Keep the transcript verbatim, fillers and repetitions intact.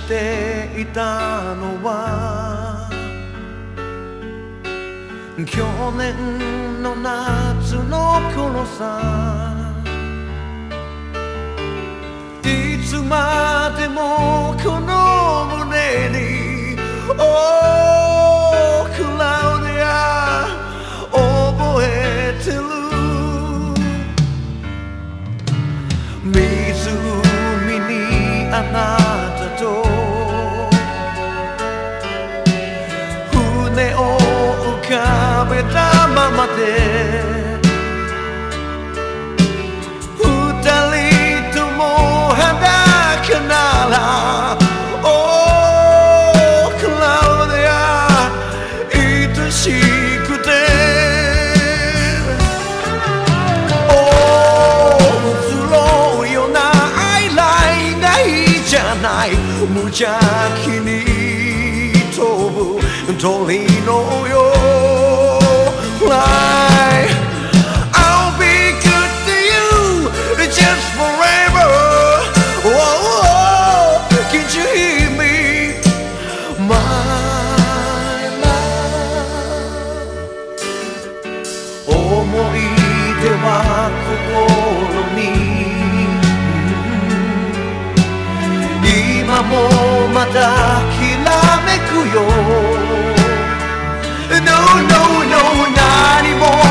していたのは去年の夏の頃さ。いつまでもこの胸に Oh クラウディア覚えてる。湖にあなたと船を浮かべたままで無邪気に飛ぶ鳥のよう Fly I'll be good to you just forever oh, oh, can't you hear me my love 思い出は心に今もまだきらめくよ No, no, no 何も